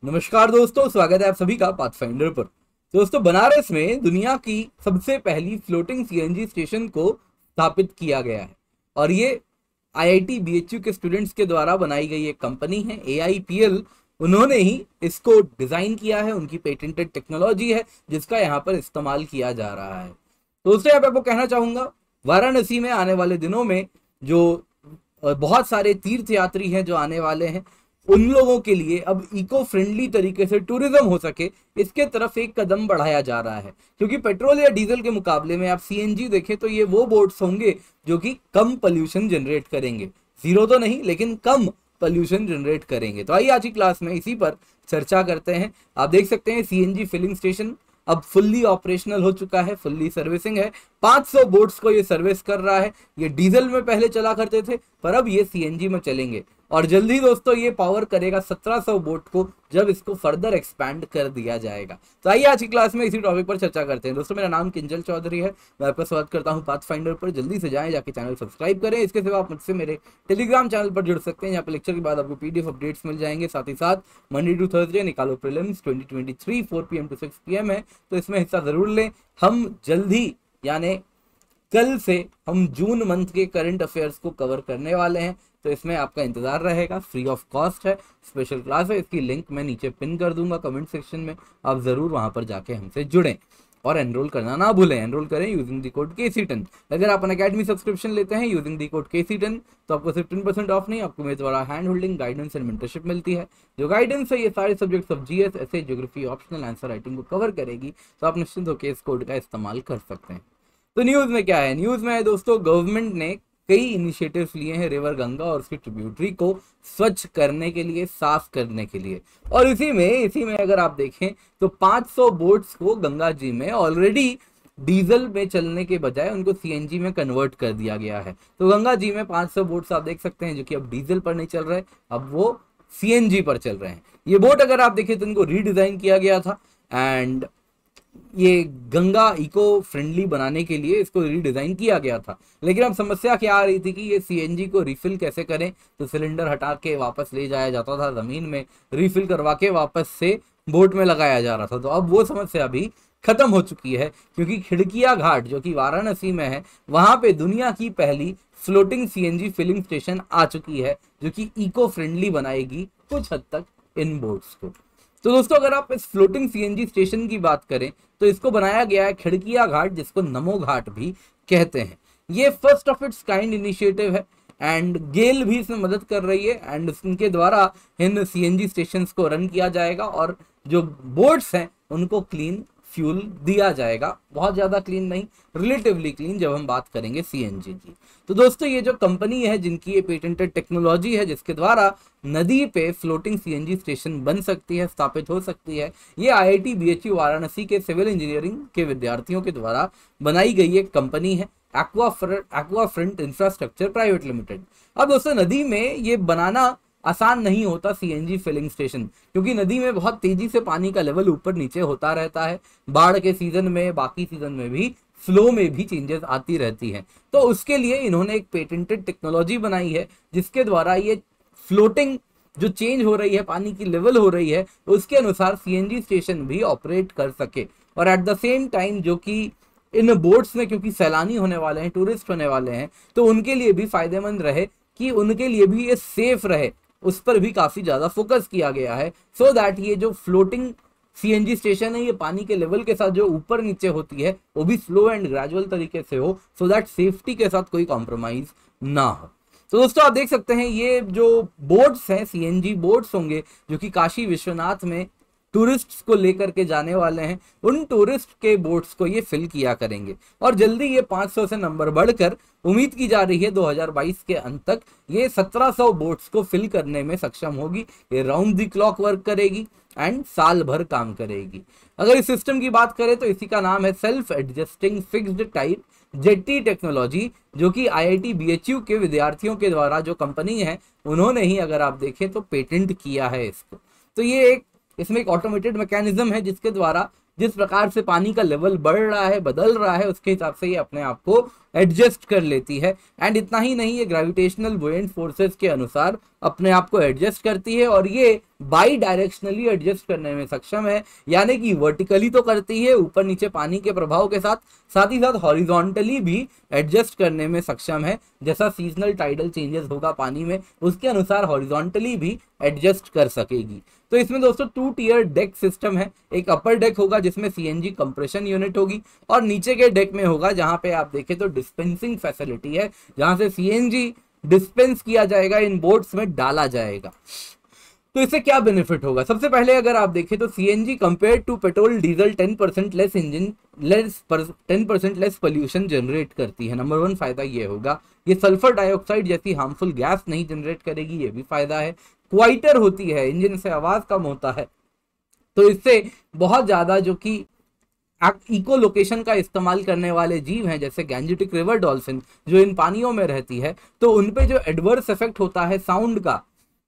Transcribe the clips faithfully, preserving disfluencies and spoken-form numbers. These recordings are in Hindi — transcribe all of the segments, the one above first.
नमस्कार दोस्तों, स्वागत है आप सभी का पाथफाइंडर पर। दोस्तों, बनारस में दुनिया की सबसे पहली फ्लोटिंग सीएनजी स्टेशन को स्थापित किया गया है और ये आईआईटी बीएचयू के स्टूडेंट्स के द्वारा बनाई गई एक कंपनी है एआईपीएल। उन्होंने ही इसको डिजाइन किया है, उनकी पेटेंटेड टेक्नोलॉजी है जिसका यहाँ पर इस्तेमाल किया जा रहा है। दोस्तों, यहाँ पे आपको कहना चाहूंगा, वाराणसी में आने वाले दिनों में जो बहुत सारे तीर्थ यात्री हैं जो आने वाले हैं, उन लोगों के लिए अब इको फ्रेंडली तरीके से टूरिज्म हो सके, इसके तरफ एक कदम बढ़ाया जा रहा है। क्योंकि पेट्रोल या डीजल के मुकाबले में आप सीएनजी देखें तो ये वो बोट्स होंगे जो कि कम पोल्यूशन जनरेट करेंगे। जीरो तो नहीं, लेकिन कम पोल्यूशन जनरेट करेंगे। तो आइए आज की क्लास में इसी पर चर्चा करते हैं। आप देख सकते हैं सीएनजी फिलिंग स्टेशन अब फुल्ली ऑपरेशनल हो चुका है, फुल्ली सर्विसिंग है। पाँच सौ बोट्स को ये सर्विस कर रहा है। ये डीजल में पहले चला करते थे, पर अब ये सीएनजी में चलेंगे और जल्दी दोस्तों ये पावर करेगा सत्रह सौ बोट को, जब इसको फर्दर एक्सपैंड कर दिया जाएगा। तो आइए आज की क्लास में इसी टॉपिक पर चर्चा करते हैं। दोस्तों, मेरा नाम किंजल चौधरी है, मैं आपका स्वागत करता हूं पाथफाइंडर पर। जल्दी से जाएं, जाके चैनल सब्सक्राइब करें। इसके सिवा आप मुझसे मेरे टेलीग्राम चैनल पर जुड़ सकते हैं, यहाँ पर लेक्चर के बाद आपको पीडीएफ अपडेट्स मिल जाएंगे। साथ ही साथ मंडे टू थर्सडे निकालो prelims twenty twenty three four P M to six P M है, तो इसमें हिस्सा जरूर लें। हम जल्दी यानी कल से हम जून मंथ के करंट अफेयर्स को कवर करने वाले हैं, तो इसमें आपका इंतजार रहेगा। फ्री ऑफ कॉस्ट है, स्पेशल क्लास है। इसकी लिंक मैं नीचे पिन कर दूंगा कमेंट सेक्शन में, आप जरूर वहां पर जाके हमसे जुड़ें और एनरोल करना ना भूलें। एनरोल करें using the code K C ten. अगर आप अनअकैडमी सब्सक्रिप्शन लेते हैं using the code K C ten तो आपको सिर्फ टेन परसेंट ऑफ नहीं, आपको मेरे द्वारा hand holding guidance and mentorship मिलती है। जो गाइडेंस है ये सारे subjects of GS, SA, geography, optional, answer writing को कवर करेगी, तो आप निश्चिंत होकर इस कोड का इस्तेमाल कर सकते हैं। तो न्यूज में क्या है? न्यूज में है दोस्तों, गवर्नमेंट ने कई इनिशिएटिव्स लिए हैं रिवर गंगा और उसकी ट्रिब्यूटरी को स्वच्छ करने के लिए, साफ करने के लिए। और इसी में इसी में अगर आप देखें तो पाँच सौ बोट्स को गंगा जी में ऑलरेडी डीजल में चलने के बजाय उनको सीएनजी में कन्वर्ट कर दिया गया है। तो गंगा जी में पाँच सौ बोट्स आप देख सकते हैं जो कि अब डीजल पर नहीं चल रहे, अब वो सीएनजी पर चल रहे हैं। ये बोट अगर आप देखें तो इनको रीडिजाइन किया गया था एंड ये गंगा इको फ्रेंडली बनाने के लिए इसको रीडिजाइन किया गया था। लेकिन अब समस्या क्या आ रही थी कि ये सीएनजी को रिफिल कैसे करें, तो सिलेंडर हटा के वापस ले जाया जाता था जमीन में, रिफिल करवा के वापस से बोट में लगाया जा रहा था। तो अब वो समस्या भी खत्म हो चुकी है, क्योंकि खिड़किया घाट जो कि वाराणसी में है, वहां पे दुनिया की पहली फ्लोटिंग सीएनजी फिलिंग स्टेशन आ चुकी है जो कि इको फ्रेंडली बनाएगी कुछ हद तक इन बोट्स को। तो दोस्तों, अगर आप इस फ्लोटिंग सीएनजी स्टेशन की बात करें तो इसको बनाया गया है खिड़किया घाट, जिसको नमो घाट भी कहते हैं। ये first of its kind initiative है एंड गेल भी इसमें मदद कर रही है एंड उनके द्वारा इन सीएनजी स्टेशंस को रन किया जाएगा और जो बोट्स हैं उनको क्लीन फ्यूल दिया जाएगा। बहुत ज्यादा क्लीन नहीं, रिलेटिवली क्लीन जब हम बात करेंगे सीएनजी की। तो दोस्तों, ये जो कंपनी है जिनकी ये पेटेंटेड टेक्नोलॉजी है जिसके द्वारा नदी पे फ्लोटिंग सीएनजी स्टेशन बन सकती है, स्थापित हो सकती है, ये आईआईटी बीएचयू वाराणसी के सिविल इंजीनियरिंग के विद्यार्थियों के द्वारा बनाई गई एक कंपनी है, एक्वाफ्रंट इंफ्रास्ट्रक्चर प्राइवेट लिमिटेड। अब दोस्तों, नदी में ये बनाना आसान नहीं होता सीएनजी फिलिंग स्टेशन, क्योंकि नदी में बहुत तेजी से पानी का लेवल ऊपर नीचे होता रहता है। बाढ़ के सीजन में, बाकी सीजन में भी फ्लो में भी चेंजेस आती रहती हैं। तो उसके लिए इन्होंने एक पेटेंटेड टेक्नोलॉजी बनाई है जिसके द्वारा ये फ्लोटिंग जो चेंज हो रही है, पानी की लेवल हो रही है, उसके अनुसार सीएनजी स्टेशन भी ऑपरेट कर सके। और एट द सेम टाइम जो कि इन बोट्स में, क्योंकि सैलानी होने वाले हैं, टूरिस्ट होने वाले हैं, तो उनके लिए भी फायदेमंद रहे कि उनके लिए भी ये सेफ रहे, उस पर भी काफी ज्यादा फोकस किया गया है। सो so दैट ये जो फ्लोटिंग सीएनजी स्टेशन है ये पानी के लेवल के साथ जो ऊपर नीचे होती है वो भी स्लो एंड ग्रेजुअल तरीके से हो, सो दैट सेफ्टी के साथ कोई कॉम्प्रोमाइज ना हो। तो दोस्तों, आप देख सकते हैं ये जो बोट्स हैं, सीएनजी बोट्स होंगे जो कि काशी विश्वनाथ में टूरिस्ट्स को लेकर के जाने वाले हैं, उन टूरिस्ट के बोट्स को ये फिल किया करेंगे और जल्दी ये पाँच सौ से नंबर बढ़कर उम्मीद की जा रही है दो हज़ार बाईस के अंत तक ये सत्रह सौ बोट्स को फिल करने में सक्षम होगी। ये राउंड द क्लॉक वर्क करेगी एंड साल भर काम करेगी। अगर इस सिस्टम की बात करें तो इसी का नाम है self adjusting fixed type jetty technology, जो कि आईआईटी बीएचयू के विद्यार्थियों के द्वारा जो कंपनी है उन्होंने ही अगर आप देखें तो पेटेंट किया है इसको। तो ये एक इसमें एक ऑटोमेटेड मैकेनिज्म है जिसके द्वारा जिस प्रकार से पानी का लेवल बढ़ रहा है, बदल रहा है, उसके हिसाब से ये अपने आप को एडजस्ट कर लेती है। एंड इतना ही नहीं, ये ग्रेविटेशनल बुएंट फोर्सेस के अनुसार अपने आप को एडजस्ट करती है और ये बाई डायरेक्शनली एडजस्ट करने में सक्षम है, यानी कि वर्टिकली तो करती है ऊपर नीचे पानी के प्रभाव के साथ, साथ ही साथ हॉरिजॉन्टली भी एडजस्ट करने में सक्षम है। जैसा सीजनल टाइडल चेंजेस होगा पानी में, उसके अनुसार हॉरिजॉन्टली भी एडजस्ट कर सकेगी। तो इसमें दोस्तों टू टीयर डेक सिस्टम है। एक अपर डेक होगा जिसमें सीएनजी कंप्रेशन यूनिट होगी, और नीचे के डेक में होगा जहां पे आप देखें तो डिस्पेंसिंग फैसिलिटी है, जहां से सीएनजी डिस्पेंस किया जाएगा, इन बोट्स में डाला जाएगा। तो इससे क्या बेनिफिट होगा? सबसे पहले अगर आप देखें तो CNG compare to petrol diesel ten percent less engine less ten percent less pollution generate करती है। नंबर वन फायदा ये होगा। ये सल्फर डाइऑक्साइड जैसी हार्मफुल गैस नहीं जनरेट करेगी, ये भी फायदा है। क्वाइटर होती है, इंजन से आवाज कम होता है, तो इससे बहुत ज्यादा जो कि इको लोकेशन का इस्तेमाल करने वाले जीव हैं, जैसे गैंजेटिक रिवर डॉल्फिन जो इन पानियों में रहती है, तो उनपे जो एडवर्स इफेक्ट होता है साउंड का,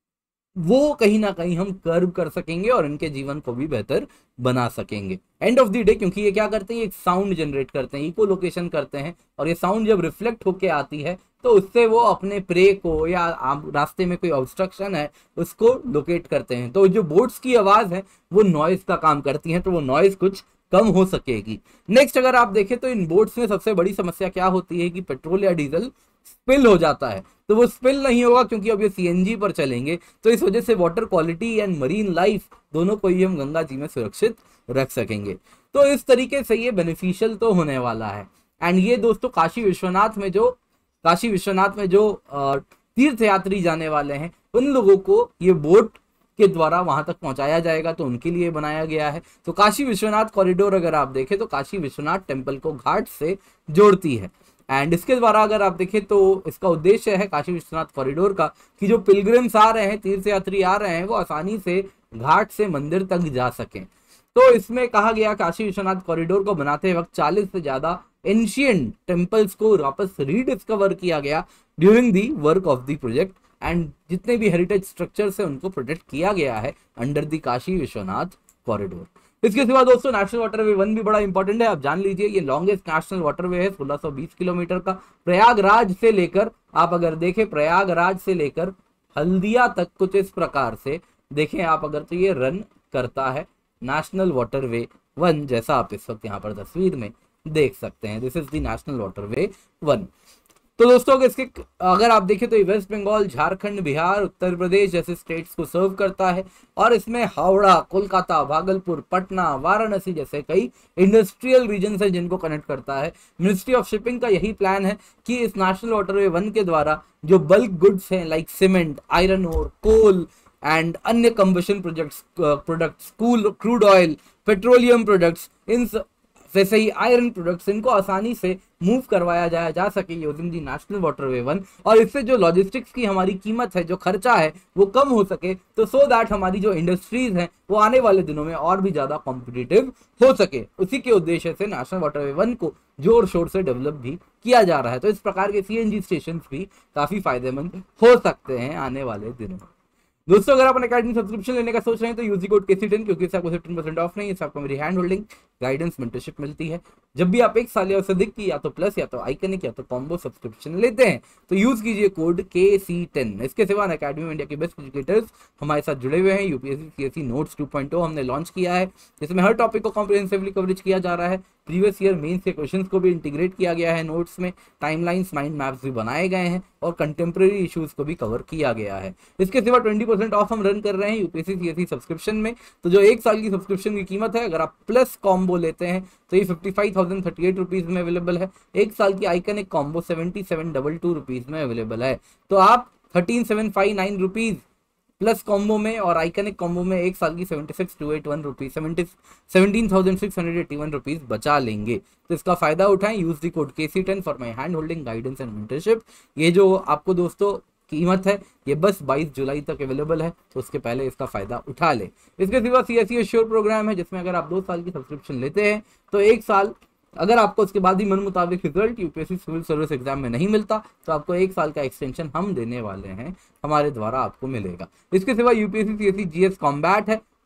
वो कहीं ना कहीं हम कर्व कर सकेंगे और इनके जीवन को भी बेहतर बना सकेंगे एंड ऑफ द डे। क्योंकि ये क्या करते हैं, एक साउंड जनरेट करते हैं, इको लोकेशन करते हैं, और ये साउंड जब रिफ्लेक्ट होके आती है तो उससे वो अपने प्रे को या रास्ते में कोई ऑब्स्ट्रक्शन है उसको लोकेट करते हैं। तो जो बोट्स की आवाज है वो नॉइज का काम करती है, तो वो नॉइज कुछ कम हो सकेगी। नेक्स्ट अगर आप देखें तो इन बोट्स में सबसे बड़ी समस्या क्या होती है कि पेट्रोल या डीजल स्पिल हो जाता है, तो वो स्पिल नहीं होगा क्योंकि अब ये सीएनजी पर चलेंगे। तो इस वजह से water quality and marine life दोनों को ही हम गंगा जी में सुरक्षित रख सकेंगे। तो इस तरीके से ये बेनिफिशियल तो होने वाला है। एंड ये दोस्तों काशी विश्वनाथ में जो काशी विश्वनाथ में जो तीर्थ यात्री जाने वाले हैं उन लोगों को ये बोट के द्वारा वहां तक पहुंचाया जाएगा, तो उनके लिए बनाया गया है। तो काशी विश्वनाथ कॉरिडोर अगर आप देखें तो काशी विश्वनाथ टेम्पल को घाट से जोड़ती है। एंड इसके द्वारा अगर आप देखें तो इसका उद्देश्य है काशी विश्वनाथ कॉरिडोर का कि जो पिलग्रिम्स आ रहे हैं, तीर्थ यात्री आ रहे हैं, वो आसानी से घाट से मंदिर तक जा सकें। तो इसमें कहा गया काशी विश्वनाथ कॉरिडोर को बनाते वक्त चालीस से ज्यादा एंशिएंट टेम्पल्स को वापस रीडिस्कवर किया गया during the work of the project. And जितने भी हेरिटेज स्ट्रक्चर्स है उनको प्रोटेक्ट किया गया है under the Kashi Vishwanath corridor. इसके सिवा दोस्तों नेशनल वाटरवे वन भी बड़ा इंपॉर्टेंट है। आप जान लीजिए ये लॉन्गेस्ट नेशनल वाटरवे है, सोलह सौ बीस किलोमीटर का। प्रयागराज से लेकर आप अगर देखें प्रयागराज से लेकर हल्दिया तक कुछ इस प्रकार से देखें आप अगर, तो ये रन करता है नेशनल वाटरवे वन, जैसा आप इस वक्त यहाँ पर तस्वीर में देख सकते हैं। This is the national waterway one. तो दोस्तों इसके अगर आप देखें तो ये वेस्ट बंगाल, झारखंड, बिहार, उत्तर प्रदेश जैसे स्टेट्स को सर्व करता है, और इसमें हावड़ा, कोलकाता, भागलपुर, पटना, वाराणसी जैसे कई इंडस्ट्रियल रीजन है जिनको कनेक्ट करता है। मिनिस्ट्री ऑफ शिपिंग का यही प्लान है कि इस नेशनल वाटरवे वन के द्वारा जो बल्क गुड्स हैं like cement, iron ore, coal and अन्य combustion projects products cool crude oil, petroleum products, इन वैसे ही आयरन प्रोडक्ट्स, इनको आसानी से मूव करवाया जाया जा सके using the national waterway one, और इससे जो लॉजिस्टिक्स की हमारी कीमत है, जो खर्चा है, वो कम हो सके, तो सो दैट हमारी जो इंडस्ट्रीज हैं वो आने वाले दिनों में और भी ज्यादा कॉम्पिटिटिव हो सके। उसी के उद्देश्य से नेशनल वाटरवे वन को जोर शोर से डेवलप भी किया जा रहा है। तो इस प्रकार के सीएनजी स्टेशन भी काफी फायदेमंद हो सकते हैं आने वाले दिनों में। दोस्तों अगर आप अकेडमी सब्सक्रिप्शन लेने का सोच रहे हैं तो UG code K C ten, क्योंकि इससे आपको फिफ्टीन परसेंट ऑफ नहीं, इससे आपको मेरी हैंड होल्डिंग, गाइडेंस, मेंटरशिप मिलती है। जब भी आप एक साल या उससे अधिक की या तो प्लस या तो आइकनिक या तो कॉम्बो सब्सक्रिप्शन लेते हैं तो यूज कीजिए कोड के सी टेन। इसके सिवा अकेडमी में इंडिया के बेस्ट एजुकेटर्स हमारे साथ जुड़े हुए हैं। UPSC CSC notes two point O हमने लॉन्च किया है, जिसमें हर टॉपिक को कॉम्प्रिहेंसिवली कवरेज किया जा रहा है। प्रीवियस ईयर मेंस के क्वेश्चंस को भी इंटीग्रेट किया गया है नोट्स में, टाइमलाइंस, माइंड मैप्स भी बनाए गए हैं, और कंटेम्प्रेरी इश्यूज को भी कवर किया गया है। इसके सिवा ट्वेंटी परसेंट ऑफ हम रन कर रहे हैं यूपीएससी सीएससी सब्सक्रिप्शन में। तो जो एक साल की सब्सक्रिप्शन की कीमत है, अगर आप प्लस कॉम्बो लेते हैं तो ये fifty five thousand thirty eight rupees में अवेलेबल है। एक साल की iconic combo seventy seven double two rupees में अवेलेबल है। तो आप thirteen seven five nine rupees plus combo में और आइकनिक कॉम्बो में एक साल की seventy six two eight one rupees seventeen thousand six hundred eighty one rupees बचा लेंगे। तो इसका फायदा उठाएं, use the code K C ten for my hand holding, guidance and mentorship. ये जो आपको दोस्तों कीमत है ये बस बाईस जुलाई तक अवेलेबल है, तो उसके पहले इसका फायदा उठा ले। इसके सिवा सीएससी श्योर प्रोग्राम है, जिसमें अगर आप दो साल की सब्सक्रिप्शन लेते हैं तो एक साल, अगर आपको उसके बाद ही मन मुताबिक result UPSC civil service exam में नहीं मिलता तो आपको एक साल का एक्सटेंशन हम देने वाले हैं, हमारे द्वारा आपको मिलेगा। इसके सिवा यूपीएससी सीएससी जीएस कॉम्बैट है,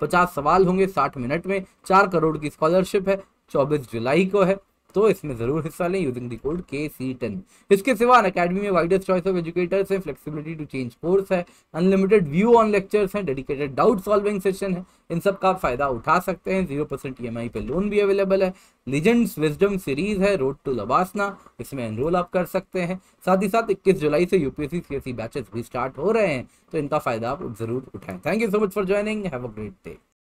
पचास सवाल होंगे साठ मिनट में, चार करोड़ की स्कॉलरशिप है, चौबीस जुलाई को है, तो इसमें जरूर हिस्सा लें using the code K C ten. इसके सिवा अकेडमी में वाइडेस्ट चॉइस ऑफ एजुकेटर्स है, फ्लेक्सिबिलिटी टू चेंज कोर्स है, अनलिमिटेड व्यू ऑन लेक्चर्स हैं, डेडिकेटेड डाउट सॉल्विंग सेशन है, इन सब का आप फायदा उठा सकते हैं। Zero percent E M I पे लोन भी अवेलेबल है। लीजेंड्स विजडम सीरीज है, रोड टू लबासना, इसमें एनरोल आप कर सकते हैं। साथ ही साथ इक्कीस जुलाई से यूपीएससी सीएससी बैचेस भी स्टार्ट हो रहे हैं, तो इनका फायदा आप जरूर उठाएं। Thank you so much for joining, have a great day.